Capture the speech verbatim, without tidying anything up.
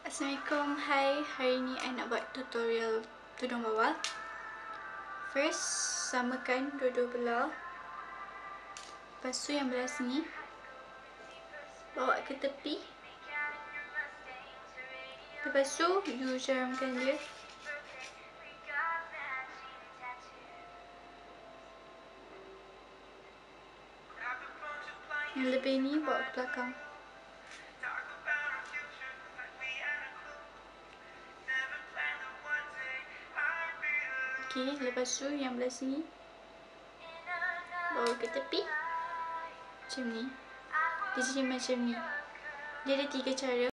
Assalamualaikum, hai. Hari ni I nak buat tutorial tudung bawal. First, samakan dua-dua belah. Lepas tu yang belah sini bawa ke tepi. Lepas tu you jaramkan dia. Yang lebih ni bawa ke belakang. Okay, lepas tu yang belah sini bawa ke tepi macam ni. Dia jadi macam ni. Dia ada tiga cara.